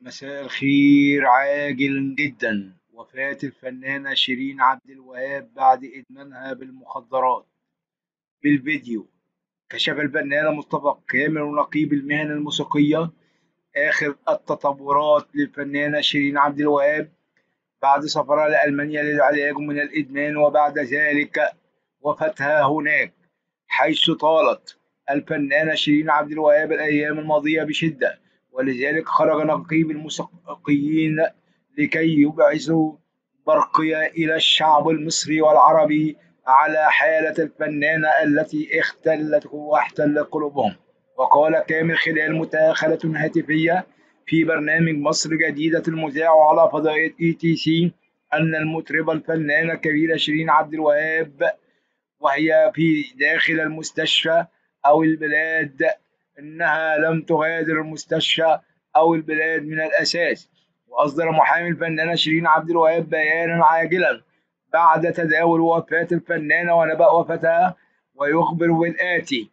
مساء الخير. عاجل جدا وفاة الفنانة شيرين عبد الوهاب بعد إدمانها بالمخدرات. بالفيديو كشف الفنان مصطفى كامل نقيب المهنة الموسيقية آخر التطورات للفنانة شيرين عبد الوهاب بعد سفرها لألمانيا للعلاج من الإدمان، وبعد ذلك وفاتها هناك، حيث طالت الفنانة شيرين عبد الوهاب الأيام الماضية بشدة، ولذلك خرج نقيب الموسيقيين لكي يبعثوا برقية إلى الشعب المصري والعربي على حالة الفنانة التي اختلت واحتلت قلوبهم. وقال كامل خلال مداخلة هاتفية في برنامج مصر جديدة المذاع على فضائية ETC أن المطربة الفنانة الكبيرة شيرين عبد الوهاب وهي في داخل المستشفى أو البلاد إنها لم تغادر المستشفى أو البلاد من الأساس. وأصدر محامي الفنانة شيرين عبد الوهاب بيانا عاجلا بعد تداول وفاة الفنانة ونبأ وفاتها، ويخبر بالآتي: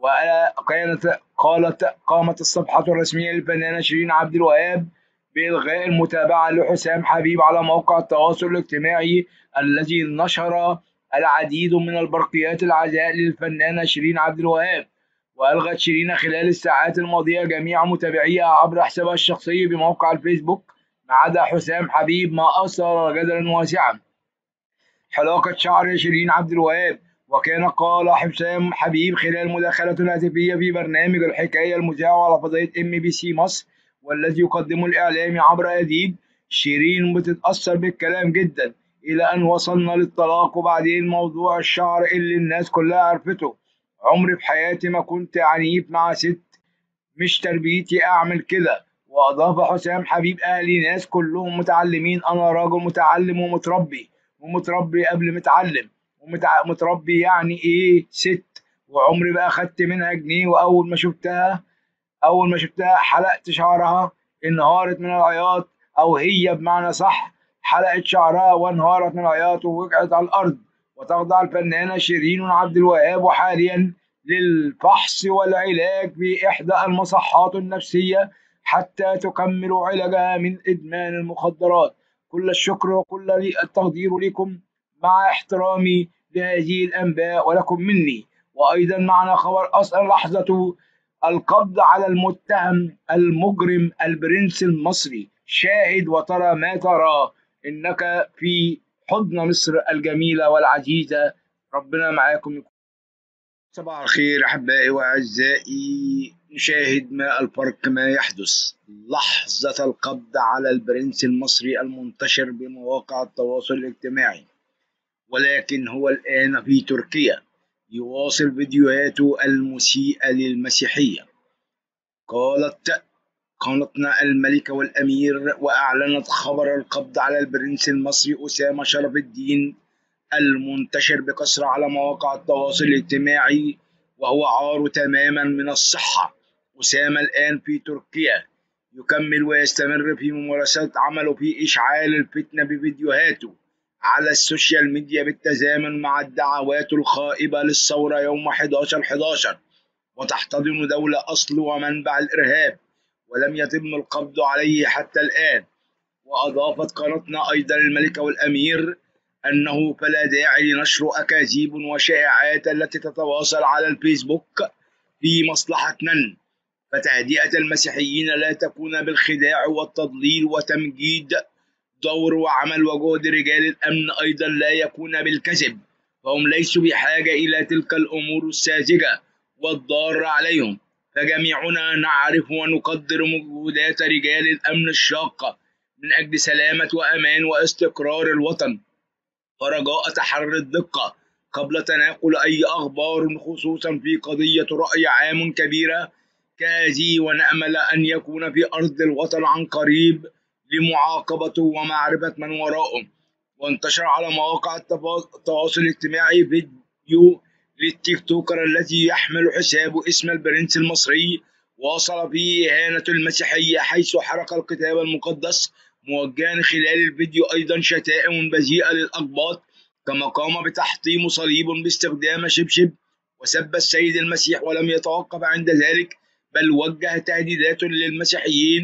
قامت الصفحة الرسمية للفنانة شيرين عبد الوهاب بإلغاء المتابعة لحسام حبيب على موقع التواصل الاجتماعي الذي نشر العديد من البرقيات العزاء للفنانة شيرين عبد الوهاب. وألغت شيرين خلال الساعات الماضية جميع متابعيها عبر حسابها الشخصي بموقع الفيسبوك ما عدا حسام حبيب، ما أثار جدلا واسعا. حلاقة شعر شيرين عبد الوهاب. وكان قال حسام حبيب خلال مداخلة هاتفية في برنامج الحكاية المذاع على فضائية MBC مصر والذي يقدمه الإعلامي عمرو أديب: شيرين بتتأثر بالكلام جدا إلى أن وصلنا للطلاق، وبعدين موضوع الشعر اللي الناس كلها عرفته. عمري في حياتي ما كنت عنيف مع ست، مش تربيتي أعمل كده. وأضاف حسام حبيب: أهلي ناس كلهم متعلمين، أنا راجل متعلم ومتربي، ومتربي قبل متعلم، ومتربي يعني إيه ست. وعمري ما أخدت منها جنيه، أول ما شفتها حلقت شعرها، انهارت من العياط، أو هي بمعنى صح حلقت شعرها وانهارت من العياط ووقعت على الأرض. وتخضع الفنانة شيرين عبد الوهاب حاليا للفحص والعلاج في إحدى المصحات النفسية حتى تكمل علاجها من إدمان المخدرات. كل الشكر وكل التقدير لكم، مع احترامي لهذه الأنباء ولكم مني. وأيضا معنا خبر أصل لحظة القبض على المتهم المجرم البرنس المصري. شاهد وترى ما ترى، إنك في حضن مصر الجميلة والعزيزة. ربنا معاكم. صباح الخير أحبائي وأعزائي. نشاهد ما الفرق ما يحدث لحظة القبض على البرنس المصري المنتشر بمواقع التواصل الاجتماعي، ولكن هو الآن في تركيا يواصل فيديوهاته المسيئة للمسيحية. قالت قناتنا الملكة والأمير وأعلنت خبر القبض على البرنس المصري أسامة شرف الدين المنتشر بكثرة على مواقع التواصل الاجتماعي، وهو عار تماما من الصحة. أسامة الآن في تركيا يكمل ويستمر في ممارسات عمله في إشعال الفتنة بفيديوهاته على السوشيال ميديا بالتزامن مع الدعوات الخائبة للثورة يوم 11/11 وتحتضن دولة أصل ومنبع الإرهاب، ولم يتم القبض عليه حتى الآن. وأضافت قناتنا أيضا الملكة والأمير أنه فلا داعي لنشر أكاذيب وشائعات التي تتواصل على الفيسبوك في مصلحة من، فتهدئة المسيحيين لا تكون بالخداع والتضليل، وتمجيد دور وعمل وجهد رجال الأمن أيضا لا يكون بالكذب، فهم ليسوا بحاجة إلى تلك الأمور الساذجة والضارة عليهم. فجميعنا نعرف ونقدر مجهودات رجال الأمن الشاقة من أجل سلامة وأمان واستقرار الوطن، فرجاء تحري الدقة قبل تناقل أي أخبار، خصوصا في قضية رأي عام كبيرة كهذه، ونأمل أن يكون في أرض الوطن عن قريب لمعاقبته ومعرفة من وراءه. وانتشر على مواقع التواصل الاجتماعي فيديو للتيك توكر الذي يحمل حسابه اسم البرنس المصري واصل فيه إهانة المسيحية، حيث حرق الكتاب المقدس موجها خلال الفيديو أيضا شتائم بذيئة للأقباط، كما قام بتحطيم صليب باستخدام شبشب وسب السيد المسيح، ولم يتوقف عند ذلك بل وجه تهديدات للمسيحيين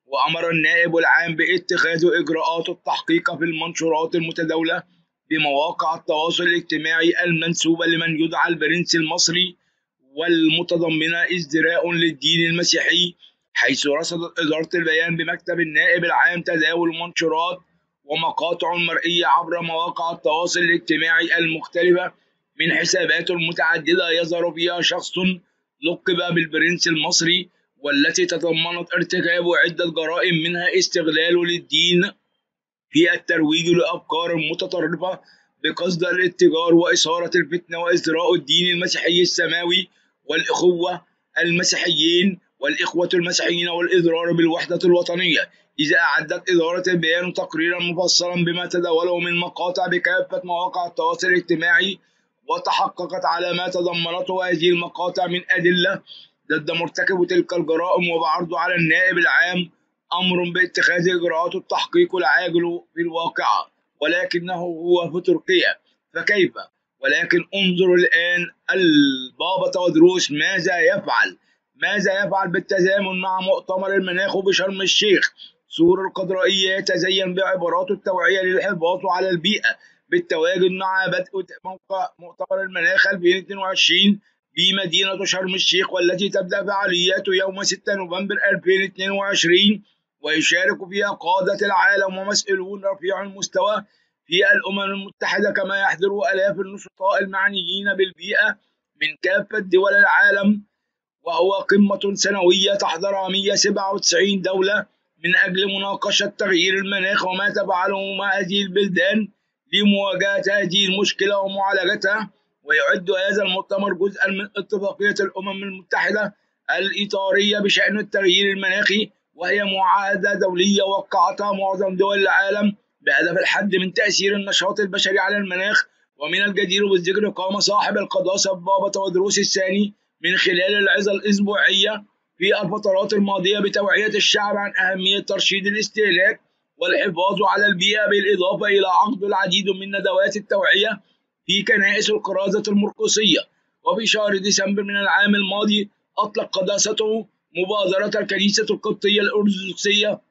وأمر النائب العام باتخاذ إجراءات التحقيق في المنشورات المتداولة بمواقع التواصل الاجتماعي المنسوبة لمن يدعى البرنس المصري والمتضمنة ازدراء للدين المسيحي، حيث رصدت إدارة البيان بمكتب النائب العام تداول منشورات ومقاطع مرئية عبر مواقع التواصل الاجتماعي المختلفة من حسابات متعددة يظهر فيها شخص لقب بالبرنس المصري، والتي تضمنت ارتكاب عدة جرائم منها استغلاله للدين في الترويج لأفكار متطرفة بقصد الاتجار وإثارة الفتنة وإزراء الدين المسيحي السماوي والإخوة المسيحيين والإخوة المسيحيين والإضرار بالوحدة الوطنية. إذا أعدت إدارة البيان تقريرا مفصلا بما تداوله من مقاطع بكافة مواقع التواصل الاجتماعي، وتحققت على ما تضمنته هذه المقاطع من أدلة ضد مرتكب تلك الجرائم، وبعرضه على النائب العام أمر باتخاذ إجراءات التحقيق العاجل في الواقعة، ولكنه هو في تركيا فكيف؟ ولكن انظروا الآن البابا تودروس ماذا يفعل بالتزامن مع مؤتمر المناخ بشرم الشيخ؟ سور القدرائية يتزين بعبارات التوعية للحفاظ على البيئة بالتواجد مع بدء موقع مؤتمر المناخ 2022 بمدينة شرم الشيخ، والتي تبدأ فعالياته يوم 6 نوفمبر 2022، ويشارك فيها قادة العالم ومسؤولون رفيع المستوى في الأمم المتحدة، كما يحضر آلاف النشطاء المعنيين بالبيئة من كافة دول العالم. وهو قمة سنوية تحضرها 197 دولة من أجل مناقشة تغيير المناخ وما تفعله مع هذه البلدان لمواجهة هذه المشكلة ومعالجتها. ويعد هذا المؤتمر جزءا من اتفاقية الأمم المتحدة الإطارية بشأن التغيير المناخي، وهي معاهدة دولية وقعتها معظم دول العالم بهدف الحد من تأثير النشاط البشري على المناخ. ومن الجدير بالذكر قام صاحب القداسة البابا تودروس الثاني من خلال العظة الأسبوعية في الفترات الماضية بتوعية الشعب عن أهمية ترشيد الاستهلاك والحفاظ على البيئة، بالإضافة إلى عقد العديد من ندوات التوعية في كنائس الكرازة المرقسية. وفي شهر ديسمبر من العام الماضي أطلق قداسته مبادرة الكنيسة القبطية الأرثوذكسية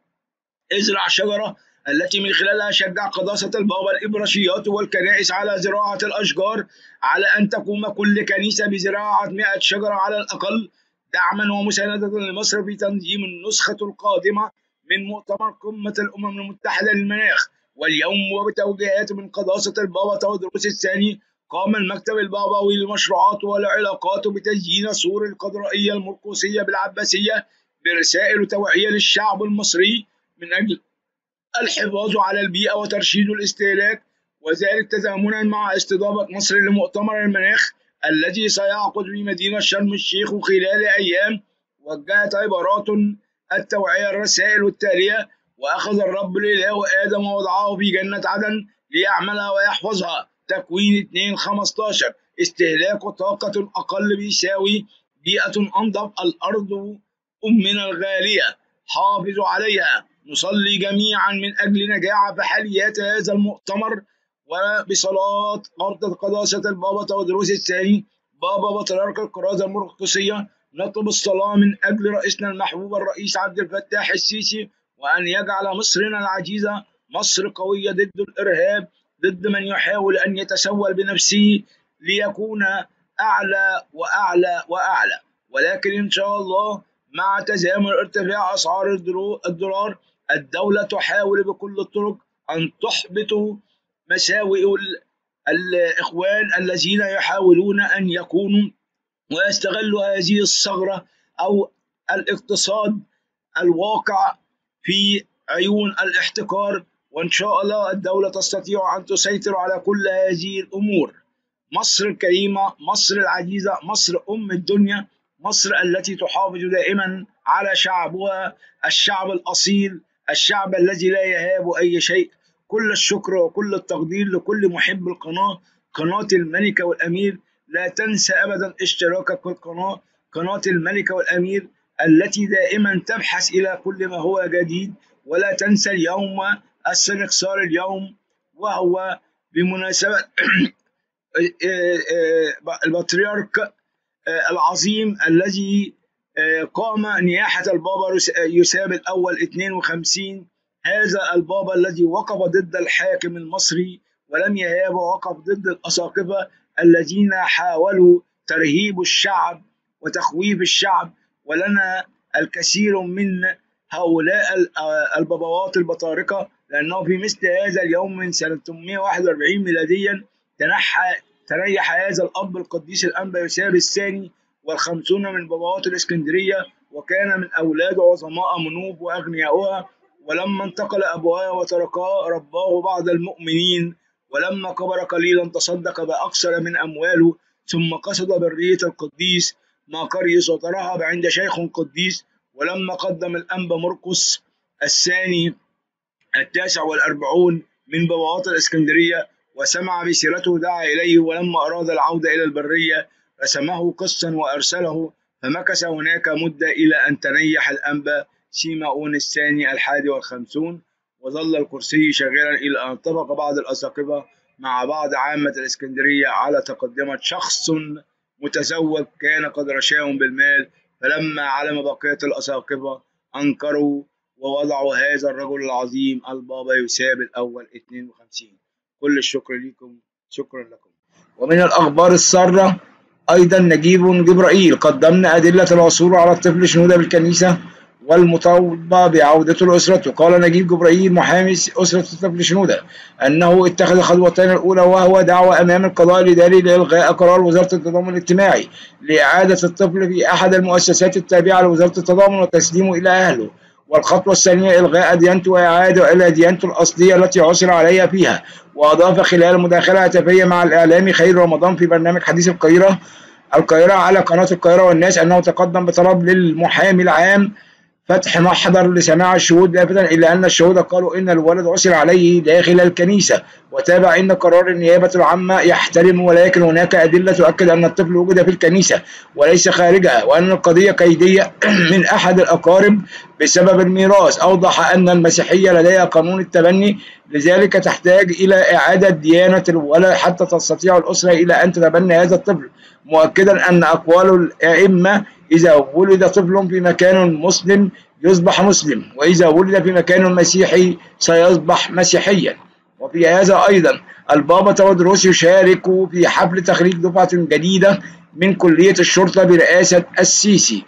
ازرع شجرة، التي من خلالها شجع قداسة البابا الإبراشيات والكنائس على زراعة الأشجار، على أن تقوم كل كنيسة بزراعة 100 شجرة على الأقل، دعما ومساندة لمصر في تنظيم النسخة القادمة من مؤتمر قمة الأمم المتحدة للمناخ. واليوم وبتوجيهات من قداسة البابا تودروس الثاني قام المكتب البابوي للمشروعات والعلاقات بتزيين سور القدرائية المرقسية بالعباسية برسائل توعية للشعب المصري من أجل الحفاظ على البيئة وترشيد الاستهلاك، وذلك تزامنا مع استضافة مصر لمؤتمر المناخ الذي سيعقد في مدينة شرم الشيخ خلال أيام. وجهت عبارات التوعية الرسائل التالية: وأخذ الرب الإله آدم ووضعه في جنة عدن ليعملها ويحفظها. تكوين 2:15. استهلاك طاقة أقل بيساوي بيئة أنظف. الأرض أمنا الغالية حافظوا عليها. نصلي جميعا من أجل نجاح فعاليات هذا المؤتمر، وبصلاة قداسة قداسة البابا تودروس الثاني بابا بطريرك الكرازة المرقسية نطلب الصلاة من أجل رئيسنا المحبوب الرئيس عبد الفتاح السيسي، وأن يجعل مصرنا العزيزة مصر قوية ضد الإرهاب، ضد من يحاول أن يتسول بنفسه ليكون أعلى وأعلى وأعلى. ولكن إن شاء الله مع تزامن ارتفاع أسعار الدولار، الدولة تحاول بكل الطرق أن تحبط مساوئ الإخوان الذين يحاولون أن يكونوا ويستغلوا هذه الثغرة أو الاقتصاد الواقع في عيون الاحتكار. وإن شاء الله الدولة تستطيع أن تسيطر على كل هذه الأمور. مصر الكريمة، مصر العزيزة، مصر أم الدنيا، مصر التي تحافظ دائما على شعبها، الشعب الأصيل، الشعب الذي لا يهاب أي شيء. كل الشكر وكل التقدير لكل محب القناة، قناة الملكة والأمير. لا تنسى أبدا اشتراكك في القناة، قناة الملكة والأمير، التي دائما تبحث إلى كل ما هو جديد. ولا تنسى اليوم السنكسار اليوم، وهو بمناسبة البطريرك العظيم الذي قام نياحة البابا يوساب الأول 52. هذا البابا الذي وقف ضد الحاكم المصري ولم يهاب، ووقف ضد الأساقفة الذين حاولوا ترهيب الشعب وتخويف الشعب. ولنا الكثير من هؤلاء البابوات البطاركة، لأنه في مثل هذا اليوم من سنة 841 ميلاديا تنيح هذا الأب القديس الأنبا يوساب الثاني والخمسون من بابوات الإسكندرية، وكان من أولاد عظماء منوف وأغنياؤها. ولما انتقل أبواه وتركاه رباه بعض المؤمنين، ولما كبر قليلا تصدق بأكثر من أمواله، ثم قصد برية القديس ماكاريوس وترهب عند شيخ قديس. ولما قدم الأنبا مرقس الثاني 49 من بابوات الإسكندرية وسمع بسيرته دعا إليه، ولما أراد العودة إلى البرية رسمه قسا وأرسله، فمكث هناك مدة إلى أن تنيح الأنبا سيماؤون الثاني 51، وظل الكرسي شاغرا إلى أن اتفق بعض الأساقفة مع بعض عامة الإسكندرية على تقدمة شخص متزوج كان قد رشاهم بالمال، فلما علم بقية الأساقفة أنكروا ووضعوا هذا الرجل العظيم البابا يوساب الأول 52. كل الشكر لكم، شكرا لكم. ومن الأخبار السارة أيضا نجيب جبرائيل: قدمنا أدلة العثور على الطفل شنودة بالكنيسة والمطالبة بعودته لأسرته. قال نجيب جبرائيل محامي أسرة الطفل شنودة أنه اتخذ خطوتين الأولى، وهو دعوة أمام القضاء الإداري لإلغاء قرار وزارة التضامن الاجتماعي لإعادة الطفل في أحد المؤسسات التابعة لوزارة التضامن وتسليمه إلى أهله. والخطوة الثانية إلغاء ديانته وإعادة إلى ديانته الأصلية التي عثر عليها فيها. وأضاف خلال مداخلة هاتفية مع الإعلامي خير رمضان في برنامج حديث القاهرة على قناة القاهرة والناس أنه تقدم بطلب للمحامي العام فتح محضر لسماع الشهود، لافتا إلى أن الشهود قالوا إن الولد عثر عليه داخل الكنيسة، وتابع إن قرار النيابة العامة يحترم، ولكن هناك أدلة تؤكد أن الطفل وجد في الكنيسة وليس خارجها، وأن القضية كيدية من أحد الأقارب بسبب الميراث. أوضح أن المسيحية لديها قانون التبني، لذلك تحتاج إلى إعادة ديانة الولد حتى تستطيع الأسرة إلى أن تتبنى هذا الطفل، مؤكدا أن أقوال الأئمة إذا ولد طفل في مكان مسلم يصبح مسلم، وإذا ولد في مكان مسيحي سيصبح مسيحيا. وفي هذا أيضا البابا تودروس يشارك في حفل تخريج دفعة جديدة من كلية الشرطة برئاسة السيسي.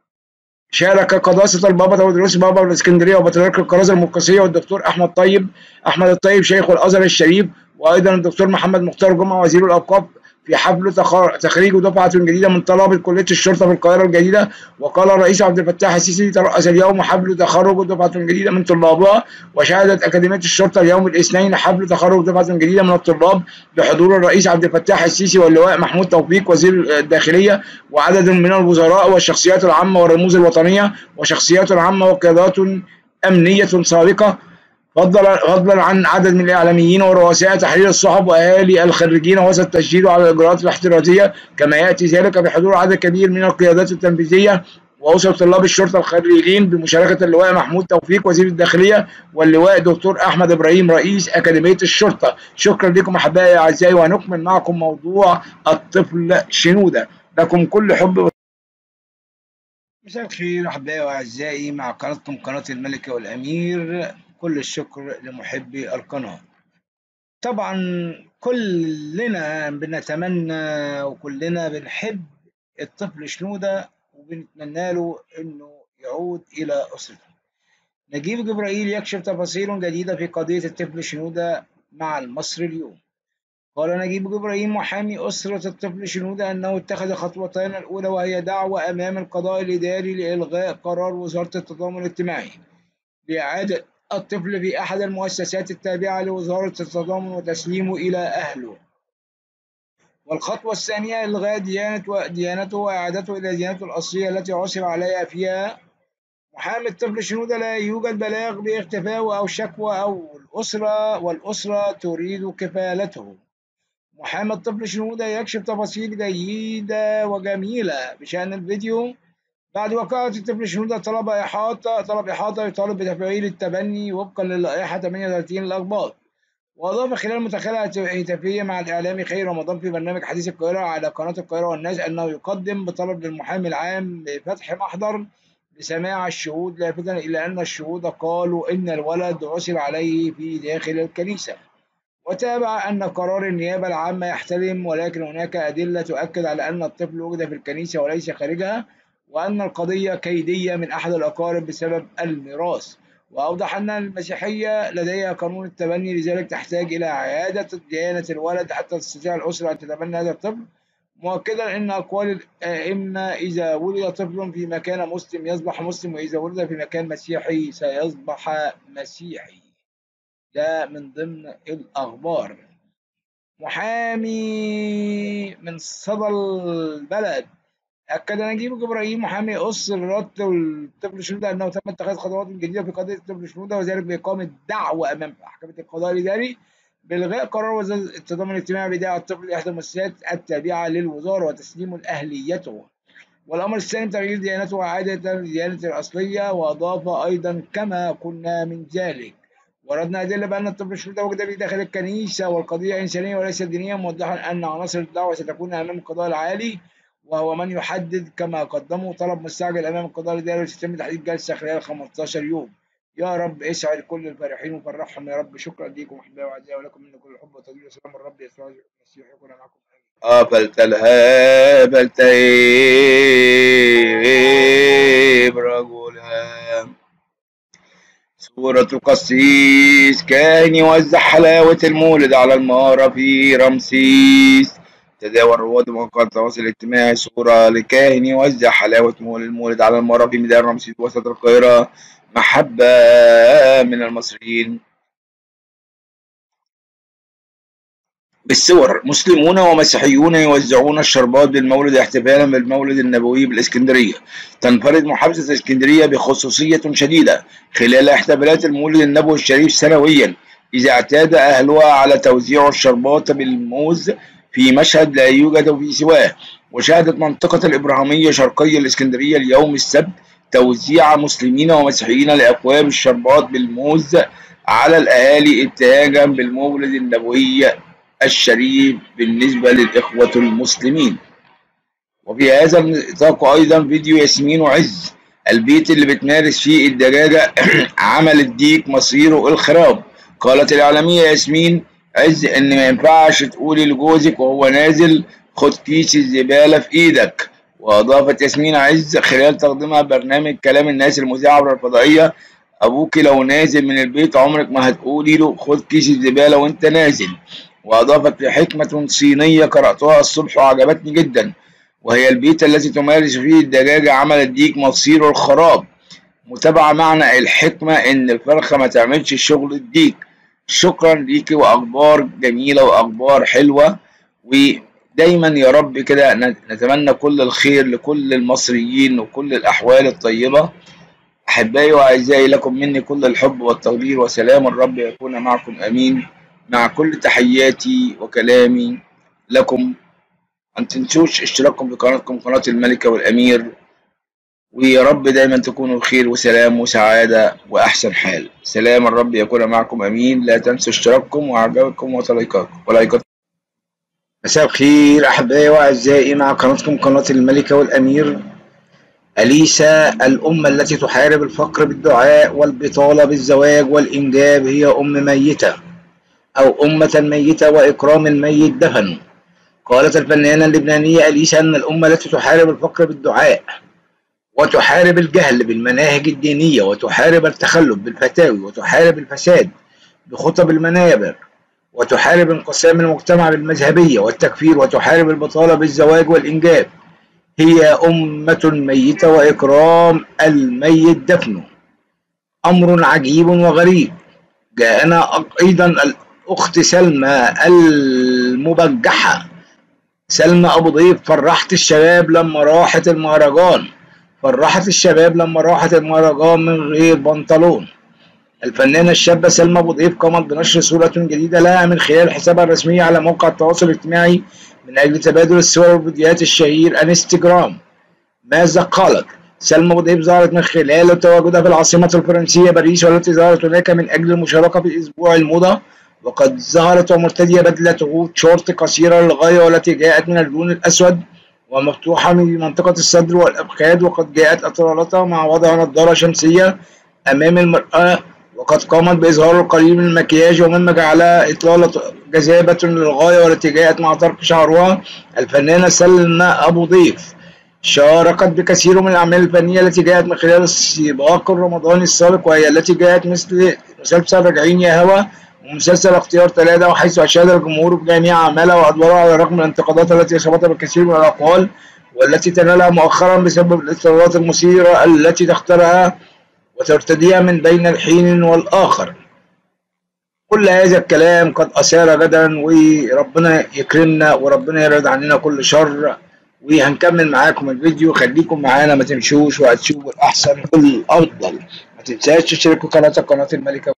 شارك قداسة البابا تودروس بابا الإسكندرية وبطريرك الكرازة المرقسية والدكتور أحمد الطيب شيخ الأزهر الشريف، وأيضا الدكتور محمد مختار جمعة وزير الأوقاف في حفل تخريج دفعة جديدة من طلبة كلية الشرطة في القاهرة الجديدة. وقال الرئيس عبد الفتاح السيسي: ترأس اليوم حفل تخرج دفعة جديدة من طلابها. وشهدت أكاديمية الشرطة اليوم الاثنين حفل تخرج دفعة جديدة من الطلاب بحضور الرئيس عبد الفتاح السيسي واللواء محمود توفيق وزير الداخلية وعدد من الوزراء والشخصيات العامة والرموز الوطنية وشخصيات عامة وقيادات أمنية سابقة، فضلا عن عدد من الإعلاميين ورؤساء تحرير الصحف وأهالي الخريجين، وسط التشديد على الإجراءات الاحترازية. كما يأتي ذلك بحضور عدد كبير من القيادات التنفيذية وأسر طلاب الشرطة الخريجين بمشاركة اللواء محمود توفيق وزير الداخلية واللواء دكتور أحمد إبراهيم رئيس أكاديمية الشرطة. شكرا لكم أحبائي أعزائي، ونكمل معكم موضوع الطفل شنودة. لكم كل حب. مساء الخير أحبائي وأعزائي، مع قناتكم قناة الملك والأمير. كل الشكر لمحبي القناة. طبعا كلنا بنتمنى وكلنا بنحب الطفل شنودة وبنتمنى له انه يعود الى اسرته. نجيب جبرائيل يكشف تفاصيل جديدة في قضية الطفل شنودة مع المصري اليوم. قال نجيب جبرائيل محامي أسرة الطفل شنودة أنه اتخذ خطوتين الأولى، وهي دعوة أمام القضاء الإداري لإلغاء قرار وزارة التضامن الاجتماعي لإعادة الطفل في أحد المؤسسات التابعة لوزارة التضامن وتسليمه إلى أهله. والخطوة الثانية إلغاء ديانته وإعادته إلى ديانته الأصلية التي عثر عليها فيها. محامي الطفل شنودة: لا يوجد بلاغ باختفائه أو شكوى أو والأسرة تريد كفالته. محامي الطفل شنودة يكشف تفاصيل جيدة وجميلة بشأن الفيديو. بعد وقائع الطفل شنودة طلب إحاطة يطالب بتفعيل التبني وفقا للائحة 38 للأقباط. وأضاف خلال مداخلة هاتفية مع الإعلامي خير رمضان في برنامج حديث القاهرة على قناة القاهرة والناس أنه يقدم بطلب للمحامي العام بفتح محضر لسماع الشهود، لافتا إلى أن الشهود قالوا إن الولد عثر عليه في داخل الكنيسة. وتابع أن قرار النيابة العامة يحترم، ولكن هناك أدلة تؤكد على أن الطفل وجد في الكنيسة وليس خارجها، وأن القضية كيدية من أحد الأقارب بسبب الميراث. وأوضح أن المسيحية لديها قانون التبني، لذلك تحتاج إلى إعادة ديانة الولد حتى تستطيع الأسرة أن تتبنى هذا الطفل، مؤكدا أن أقوال الأئمة إذا ولد طفل في مكان مسلم يصبح مسلم، وإذا ولد في مكان مسيحي سيصبح مسيحي. ده من ضمن الأخبار. محامي من صدى البلد أكد نجيب إبراهيم محامي أسرة الطفل شنودة أنه تم اتخاذ خطوات جديدة في قضية الطفل شنودة، وذلك بإقامة دعوى أمام محكمة القضاء الإداري بإلغاء قرار وزارة التضامن الاجتماعي بإيداع الطفل لإحدى المؤسسات التابعة للوزارة وتسليمه لأهليته. والأمر الثاني تغيير ديانته وإعادة ديانته الأصلية. وأضاف أيضا كما كنا من ذلك وردنا أدلة بأن الطفل شنودة وجد في داخل الكنيسة والقضية إنسانية وليست دينية، موضحا أن عناصر الدعوة ستكون أمام القضاء العالي وهو من يحدد، كما قدموا طلب مستعجل أمام القضاء الإداري وسيتم تحديد جلسة خلال 15 يوم. يا رب اسعد كل الفرحين وفرحهم يا رب. شكرا لكم أحبائي وأعزائي، ولكم من كل الحب والتقدير وسلام الرب يسوع المسيح يكون معكم. قابلتها بلتيب رجلا. سورة القسيس كان يوزع حلاوة المولد على المارة في رمسيس. تداول رواد مواقع التواصل الاجتماعي صورة لكاهن يوزع حلاوة المولد على المارة في ميدان رمسيس وسط القاهرة محبة من المصريين. بالصور: مسلمون ومسيحيون يوزعون الشربات بالمولد احتفالا بالمولد النبوي بالإسكندرية. تنفرد محافظة الإسكندرية بخصوصية شديدة خلال احتفالات المولد النبوي الشريف سنويا، إذا اعتاد أهلها على توزيع الشربات بالموز في مشهد لا يوجد في سواه. وشهدت منطقة الإبراهيمية شرقي الإسكندرية اليوم السبت توزيع مسلمين ومسيحيين لأكواب الشربات بالموز على الأهالي ابتهاجا بالمولد النبوي الشريف بالنسبة للإخوة المسلمين. وفي هذا النطاق أيضا فيديو ياسمين وعز البيت اللي بتمارس فيه الدجاجة عمل الديك مصيره الخراب. قالت الإعلامية ياسمين عز إن ما ينفعش تقولي لجوزك وهو نازل خد كيس الزبالة في إيدك. وأضافت ياسمين عز خلال تقديمها برنامج كلام الناس المذيع عبر الفضائية: أبوك لو نازل من البيت عمرك ما هتقولي له خد كيس الزبالة وأنت نازل. وأضافت في حكمة صينية قرأتها الصبح وعجبتني جدا، وهي البيت الذي تمارس فيه الدجاجة عمل الديك مصيره الخراب. متابعة معنى الحكمة إن الفرخة ما تعملش شغل الديك. شكرا ليكي، وأخبار جميلة وأخبار حلوة، ودايما يا رب كده نتمنى كل الخير لكل المصريين وكل الأحوال الطيبة. أحبائي وأعزائي، لكم مني كل الحب والتقدير، وسلام الرب يكون معكم آمين. مع كل تحياتي وكلامي لكم، ما تنسوش اشتراككم في قناتكم قناة الملكة والأمير، ويا رب دايما تكونوا بخير وسلام وسعادة وأحسن حال. سلام الرب يكون معكم آمين. لا تنسوا اشتراككم وإعجابكم ولايكاتكم. مساء الخير أحبائي وأعزائي، مع قناتكم قناة الملكة والأمير. أليسا الأم التي تحارب الفقر بالدعاء والبطالة بالزواج والإنجاب هي أم ميتة أو أمة ميتة، وإكرام الميت دفن. قالت الفنانة اللبنانية أليسا أن الأمة التي تحارب الفقر بالدعاء وتحارب الجهل بالمناهج الدينية وتحارب التخلف بالفتاوي وتحارب الفساد بخطب المنابر وتحارب انقسام المجتمع بالمذهبية والتكفير وتحارب البطالة بالزواج والإنجاب هي أمة ميتة، وإكرام الميت دفنه. أمر عجيب وغريب. جاءنا أيضا الأخت سلمى المبجحة، سلمى أبو ضيف، فرحت الشباب لما راحت المهرجان. فرحت الشباب لما راحت المهرجان من غير بنطلون. الفنانة الشابة سلمى أبو ضيف قامت بنشر صورة جديدة لها من خلال حسابها الرسمي على موقع التواصل الاجتماعي من أجل تبادل الصور والفيديوهات الشهير انستجرام. ماذا قالت؟ سلمى أبو ضيف ظهرت من خلال تواجدها في العاصمة الفرنسية باريس، والتي ظهرت هناك من أجل المشاركة في أسبوع الموضة وقد ظهرت ومرتدية بدلة شورت قصيرة للغاية والتي جاءت من اللون الأسود ومفتوحة من منطقة الصدر والأفخاذ، وقد جاءت أطلالتها مع وضع نظارة شمسية أمام المرآة، وقد قامت بإظهار القليل من المكياج ومما جعلها إطلالة جذابة للغاية والتي جاءت مع طرف شعرها. الفنانة سلمى أبو ضيف شاركت بكثير من الأعمال الفنية التي جاءت من خلال السباق الرمضاني السابق، وهي التي جاءت مثل مسلسل راجعين يا هوا ومسلسل اختيار 3، وحيث أشاد الجمهور بجميع أعمالها وأدوارها على الرغم من الانتقادات التي أصابتها بالكثير من الأقوال والتي تنالها مؤخرا بسبب الإطلالات المثيرة التي تختارها وترتديها من بين الحين والآخر. كل هذا الكلام قد أثار جدلا، وربنا يكرمنا وربنا يرضى عننا كل شر. وهنكمل معاكم الفيديو، خليكم معانا ما تمشوش وهتشوفوا الأحسن والأفضل. ما تنساش تشتركوا قناة الملكة.